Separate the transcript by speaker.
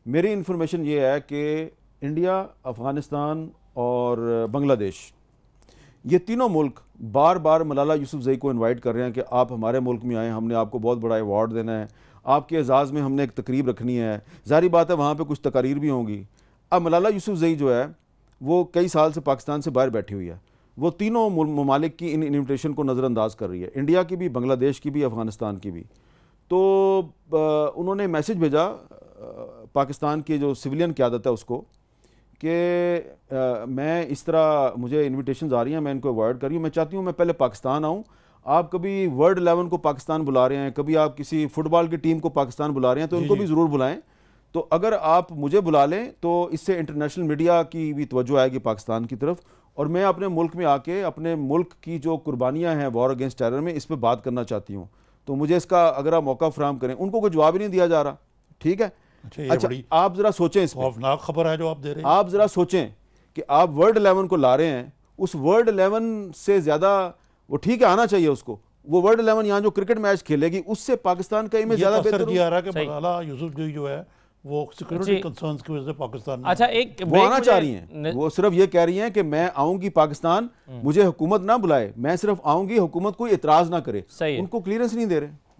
Speaker 1: मेरी इन्फॉर्मेशन ये है कि इंडिया, अफ़गानिस्तान और बांग्लादेश, ये तीनों मुल्क बार बार मलाला यूसुफजई को इनवाइट कर रहे हैं कि आप हमारे मुल्क में आएँ, हमने आपको बहुत बड़ा अवार्ड देना है, आपके एजाज़ में हमने एक तकरीब रखनी है। ज़ाहिर बात है वहाँ पे कुछ तकारीर भी होंगी। अब मलाला यूसुफजई जो है वो कई साल से पाकिस्तान से बाहर बैठी हुई है, वो तीनों ममालिक की इन इन्विटेशन को नज़रअंदाज कर रही है, इंडिया की भी, बांग्लादेश की भी, अफ़गानिस्तान की भी। तो उन्होंने मैसेज भेजा पाकिस्तान की जो सिविलियन क़यादत है उसको कि मैं इस तरह, मुझे इन्विटेशन आ रही हैं, मैं इनको अवॉइड कर रही हूँ, मैं चाहती हूँ मैं पहले पाकिस्तान आऊँ। आप कभी वर्ल्ड 11 को पाकिस्तान बुला रहे हैं, कभी आप किसी फुटबॉल की टीम को पाकिस्तान बुला रहे हैं, तो इनको भी ज़रूर बुलाएं। तो अगर आप मुझे बुला लें तो इससे इंटरनेशनल मीडिया की भी तवज्जो आएगी पाकिस्तान की तरफ, और मैं अपने मुल्क में आके अपने मुल्क की जो कुर्बानियाँ हैं वॉर अगेंस्ट टेरर में, इस पर बात करना चाहती हूँ। तो मुझे इसका अगर आप मौका फराहम करें। उनको कोई जवाब ही नहीं दिया जा रहा। ठीक है, अच्छा आप जरा सोचें, इस
Speaker 2: खौफनाक खबर है जो आप दे रहे हैं।
Speaker 1: आप जरा सोचें कि आप वर्ल्ड 11 को ला रहे हैं, उस वर्ल्ड 11 से ज्यादा वो ठीक है आना चाहिए उसको, वो वर्ल्ड 11 यहाँ जो क्रिकेट मैच खेलेगी उससे पाकिस्तान का इमेज ज्यादा बेहतर
Speaker 2: आ रहा है कि मलाला यूसुफजई जो है वो सिक्योरिटी कंसर्न्स की वजह से पाकिस्तान में
Speaker 3: अच्छा एक
Speaker 1: वो आना चाह रही हैं। वो सिर्फ ये कह रही हैं कि मैं आऊंगी पाकिस्तान, मुझे हुकूमत ना बुलाए, मैं सिर्फ आऊंगी, हुकूमत कोई इतराज ना करे। उनको क्लियरेंस नहीं दे रहे।